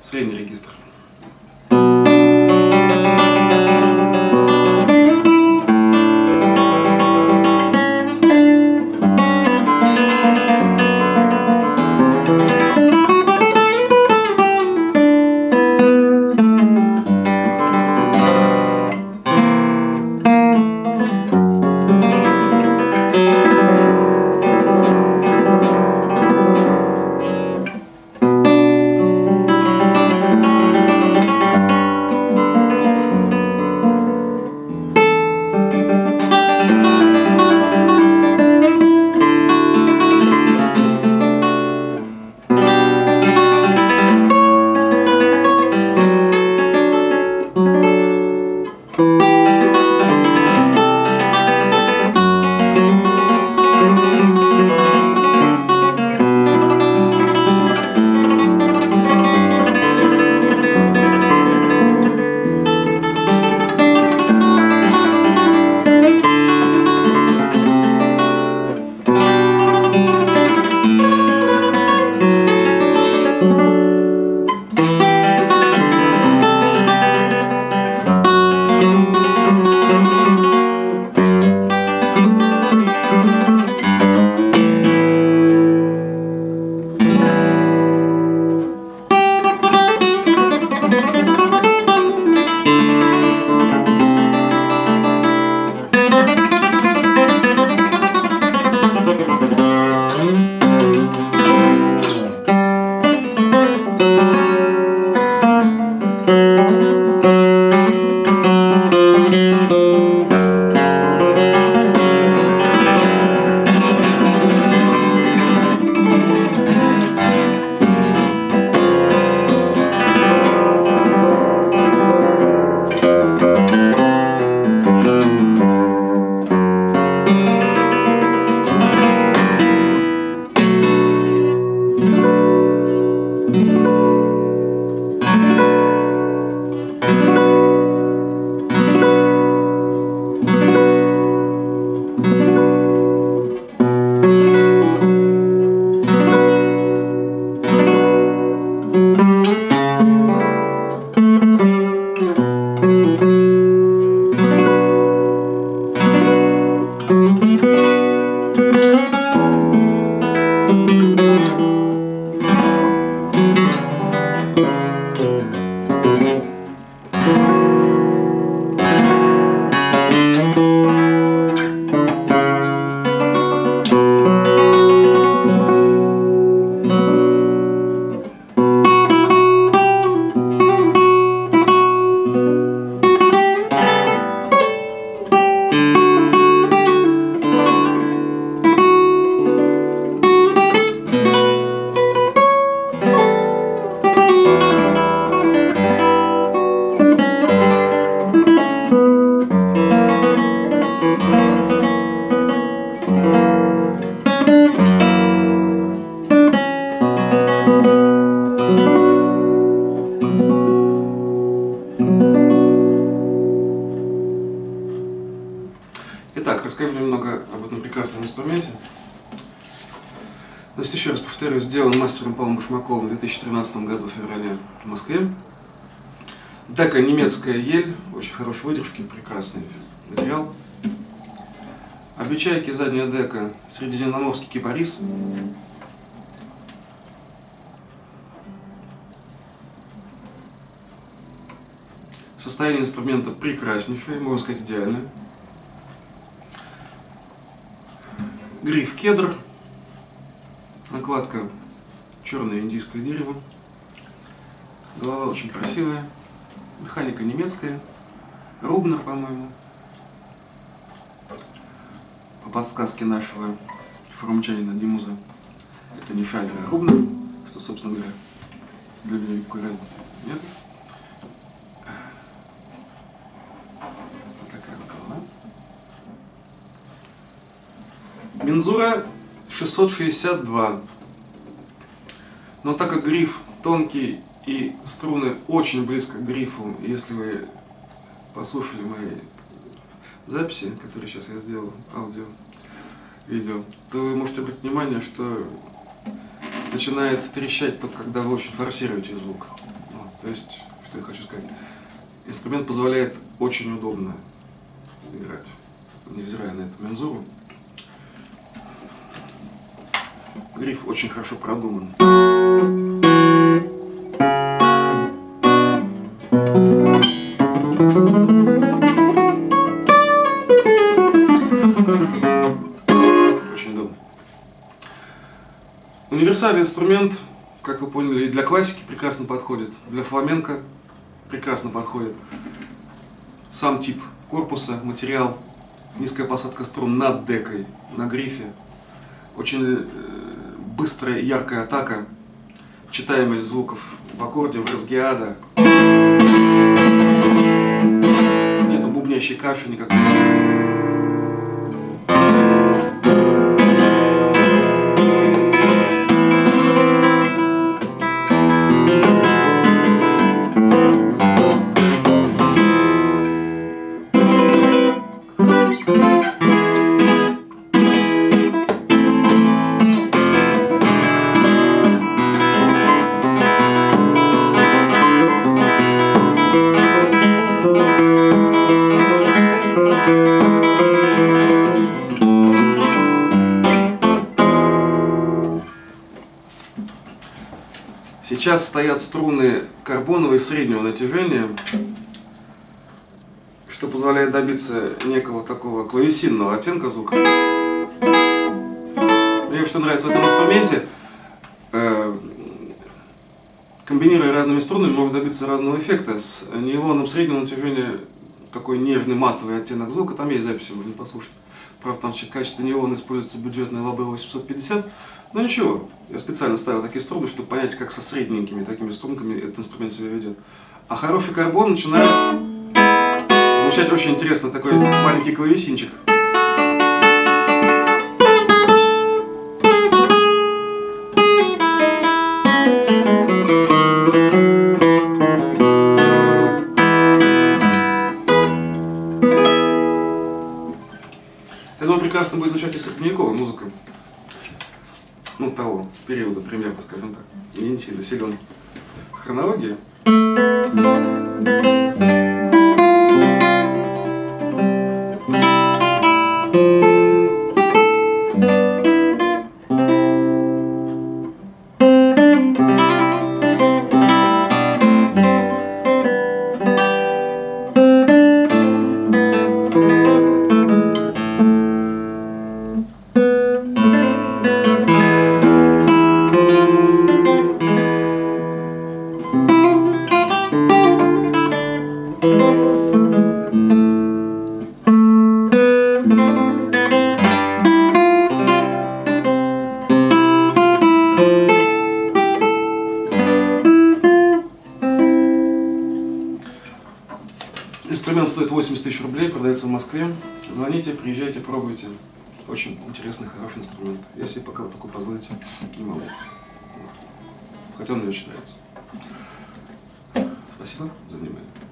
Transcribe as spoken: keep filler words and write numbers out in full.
средний регистр. Итак, расскажу немного об этом прекрасном инструменте. Значит, еще раз повторюсь, сделан мастером Павлом Башмаковым в две тысячи тринадцатом году в феврале в Москве. Дека немецкая ель, очень хорошей выдержки, прекрасный материал. Обечайки, задняя дека, средиземноморский кипарис. Состояние инструмента прекраснейшее, можно сказать, идеальное. Гриф кедр, накладка черное индийское дерево, голова очень красивая, механика немецкая, Рубнер, по-моему, по подсказке нашего форумчанина Димуза, это не Шалер, а Рубнер, что, собственно говоря, для меня никакой разницы нет. Мензура шестьсот шестьдесят два, но так как гриф тонкий и струны очень близко к грифу, если вы послушали мои записи, которые сейчас я сделал, аудио, видео, то вы можете обратить внимание, что начинает трещать только когда вы очень форсируете звук. Вот. То есть, что я хочу сказать, инструмент позволяет очень удобно играть, невзирая на эту мензуру. Гриф очень хорошо продуман. Очень удобно. Универсальный инструмент, как вы поняли, и для классики прекрасно подходит, для фламенко прекрасно подходит. Сам тип корпуса, материал, низкая посадка струн над декой, на грифе, очень быстрая и яркая атака, читаемость звуков в аккорде, в разгиада. Нету бубнящей каши никакой. Сейчас стоят струны карбоновые среднего натяжения, что позволяет добиться некого такого клавесинного оттенка звука. Мне что нравится в этом инструменте, э, комбинируя разными струнами, можно добиться разного эффекта. С нейлоном среднего натяжения такой нежный матовый оттенок звука, там есть записи, можно послушать. Правда, там в качестве нейлона используется бюджетный Лабел восемьсот пятьдесят. Но ничего, я специально ставил такие струны, чтобы понять, как со средненькими такими струнками этот инструмент себя ведет. А хороший карбон начинает звучать очень интересно, такой маленький клавесинчик. Я думаю, прекрасно будет звучать и средневековая музыка. Ну, того периода, примерно, скажем так. Не сильно силен хронология. Инструмент стоит восемьдесят тысяч рублей, продается в Москве. Звоните, приезжайте, пробуйте. Очень интересный, хороший инструмент. Я себе пока вот такой позволить не могу. Хотя он мне очень нравится. Спасибо за внимание.